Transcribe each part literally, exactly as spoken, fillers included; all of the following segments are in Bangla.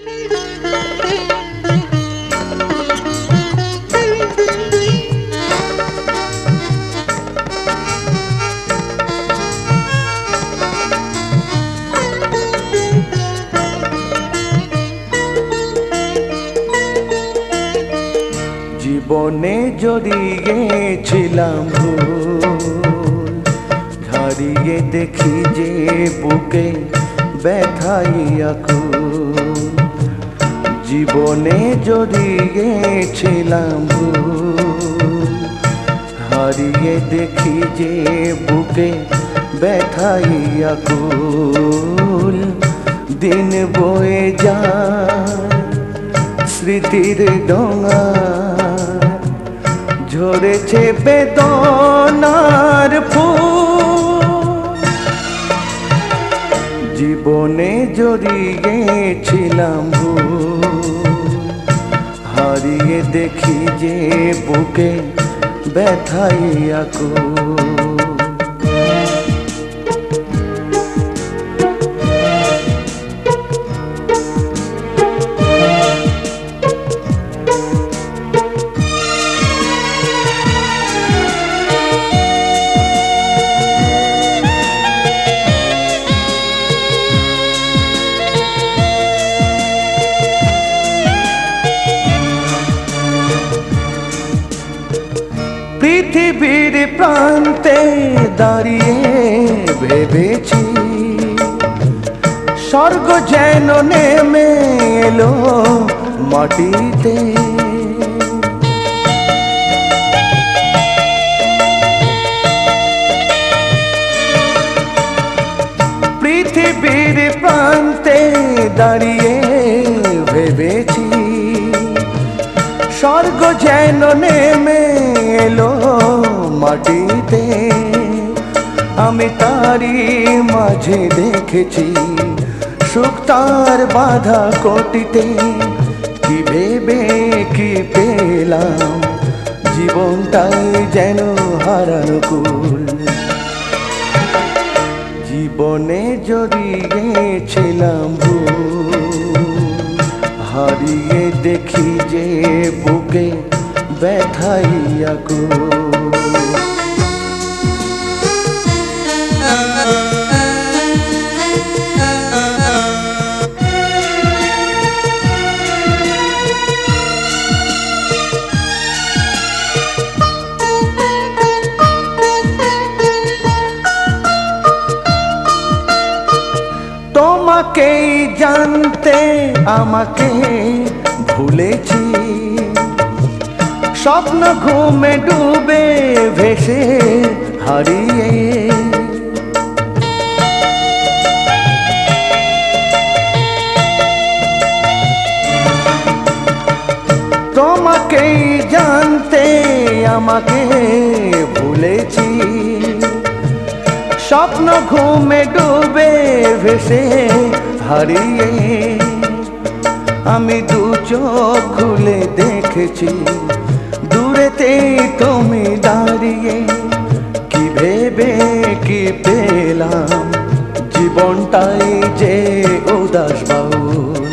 জীবনে জড়িয়েছিলাম ভুল, হারিয়ে দেখি যে বুকে ব্যথাই আকুল। জীবনে জড়িয়েছিলাম ভুল, হারিয়ে দেখি যে বুকে ব্যথাই আকুল। দিন বয়ে যায় স্মৃতির ডোঙা, ঝরেছে বেদনার ফুল। জীবনে জড়িয়েছিলাম ভুল, হারিয়ে দেখি যে বুকে ব্যথাই আকুল। পৃথিবীর প্রান্তে দাঁড়িয়ে ভেবেছি স্বর্গ যেন নেমে এলো মাটিতে। পৃথিবীর প্রান্তে দাঁড়িয়ে ভেবেছি স্বর্গ যেন নেমে এলো মাটিতে। আমি তারই মাঝে দেখেছি সুখ তার বাধা কোটিতে। কি ভেবে কি পেলাম জীবনটাই যেন হারানো কুল। জীবনে জড়িয়েছিলাম ভুল, হারিয়ে দেখি যে বুকে ব্যথাই আকুল। তোমাকেই জানতে আমাকে ভুলেছি, স্বপ্ন ঘুমে ডুবে ভেসে হারিয়ে। তোমাকেই জানতে আমাকে ভুলেছি, স্বপ্ন ঘুমে ডুবে ভেসে হারিয়ে। আমি দু চোখ খুলে দেখেছি দূরেতে তুমি দাঁড়িয়ে। কি ভেবে কি পেলাম জীবনটাই যে উদাস বাউল।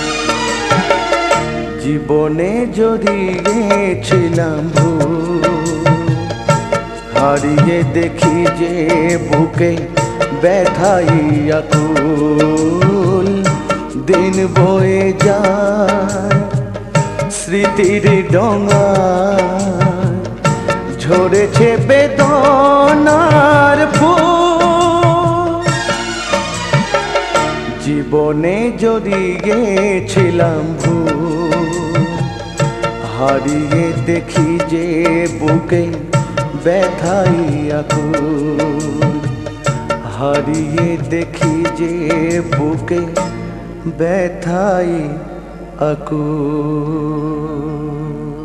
জীবনে জড়িয়েছিলাম ভুল, হারিয়ে দেখি যে বুকে ব্যথাই আকুল। দিন বয়ে যায় স্মৃতির ডোঙা, ঝরেছে বেদনার ফুল। জীবনে জড়িয়েছিলাম ভুল, হারিয়ে দেখি যে বুকে ব্যথাই আকুল। হারিয়ে দেখি যে বুকে ব্যথাই আকুল।